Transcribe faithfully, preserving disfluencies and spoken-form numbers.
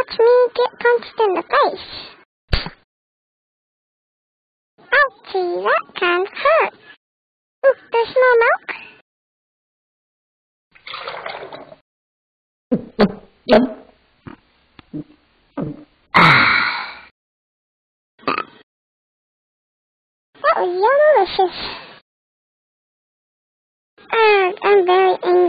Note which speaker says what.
Speaker 1: watch me get punched in the face. Ouchie, that kind of hurt. Ooh, there's more milk? That was delicious. Uh, I'm very angry.